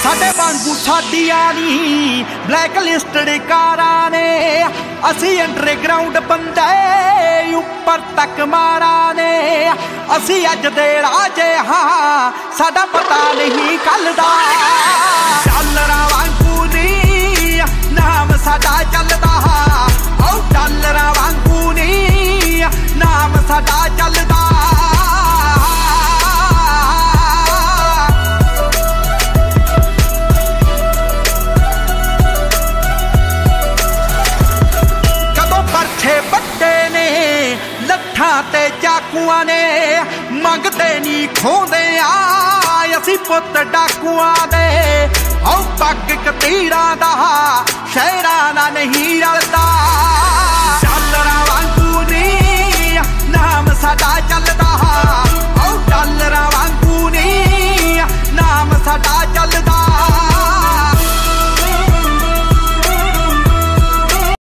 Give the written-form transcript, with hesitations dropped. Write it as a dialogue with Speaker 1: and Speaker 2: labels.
Speaker 1: साडे वांगू साडियां नी black listed कारां ने, असी अंडरग्राउंड बंदे उपर तक मारा ने। असी अज दे राजे हाँ, साडा पता नहीं कल दा। डॉलरां वांगू नी नाम साडा चलदा, ओ डॉलरां वांगू नी नाम साडा चलदा। ते चाकुआ ने मंगते नी खोंदे असी पुत डाकुआ दे। औ पग कतीरां दा शहरां दा नहीं रलदा। डॉलरां वांगू नी नाम साडा चलदा, औ डॉलरां वांगू नी नाम साडा चलदा।